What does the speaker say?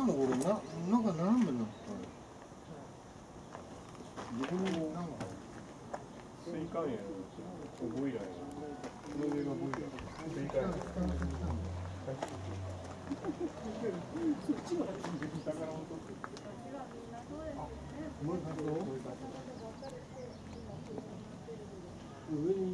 のこれなんか斜めになったどこになんか水管やボイラーやこの上がボイラー水管やそっちの下から落とすもう一度上に